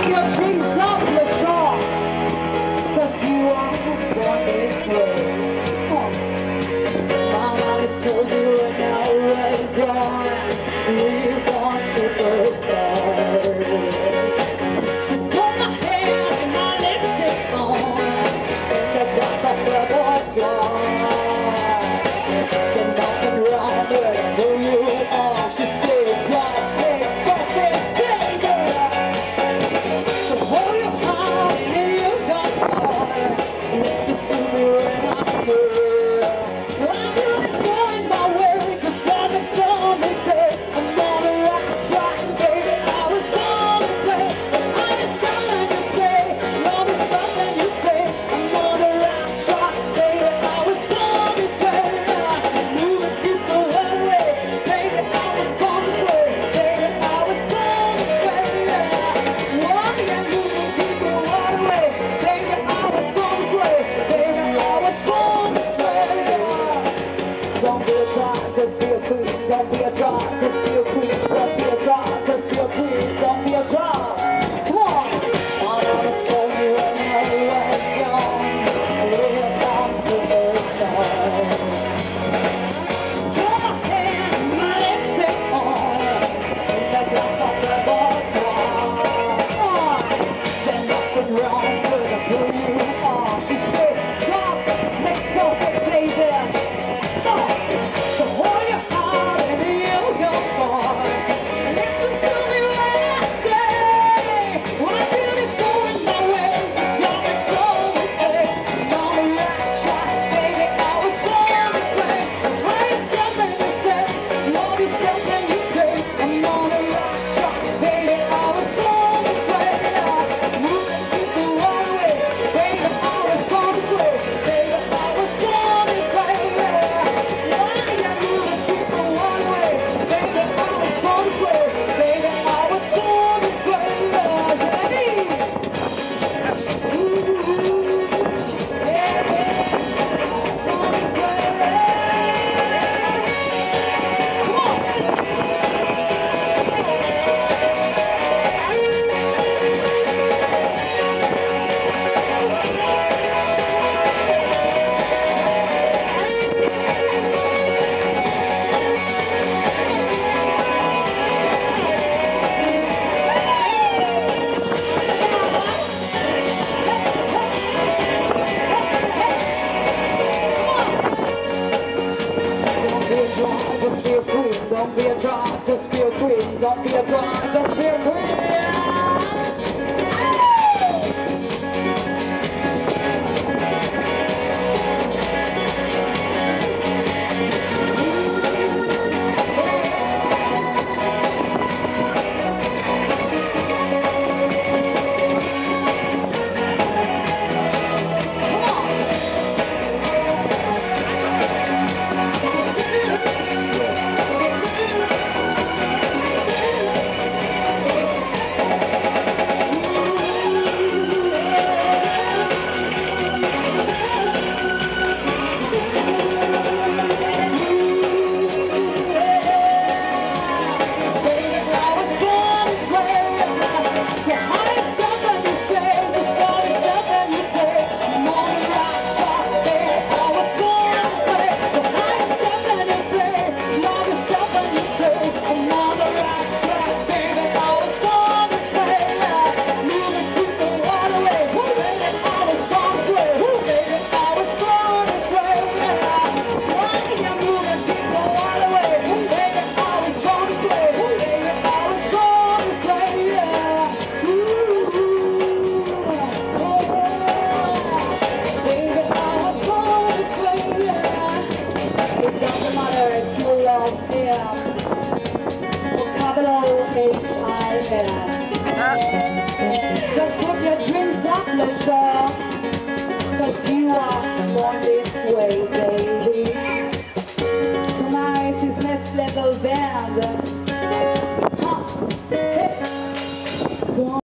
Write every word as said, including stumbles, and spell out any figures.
your dreams up the shore, 'cause you are born this way. Mama told you when I was young, we were born superstars. She put my hair and my lipstick on in the glass of the bottle. There's nothing wrong with who you are. She said, God's makes perfect, baby. So hold your heart and you got heart. Listen to me when I say, I'm really going my way, 'cause God has done me say I'm on the right track, baby. I was born this way. And I have something to say, love is something you say. I'm on the right track, baby. I was born this way. Moving people away, baby. I was born this way, baby. I was born this way. Walking and moving people away, baby. I was born this way, baby. I was born this way. Don't be a drop, just be a queen. Don't be a drop, just be a queen. Don't be a drop, just be a queen. Don't be a drop. Come on. I never told you when I was young, we're born superstars. Put my hand and my lipstick on in the glass of the bottle. There's nothing wrong with who you are. She said, God makes perfect, baby. So hold your heart and you go far. Listen to me when I say, I'm beautiful in my way. God makes all mistakes. I'm on the right track, baby. I was born this way. I have something to say, love is something you say. I'm on the right track, baby. I was born this way. Moving people one way, baby. I was born this way, baby. I was born this way. Why you moving people one way, baby? I was born this way, baby. I was born this way. Don't be a drop, just be a queen. Don't be a drop, just be a queen. Just put your drinks up the shore.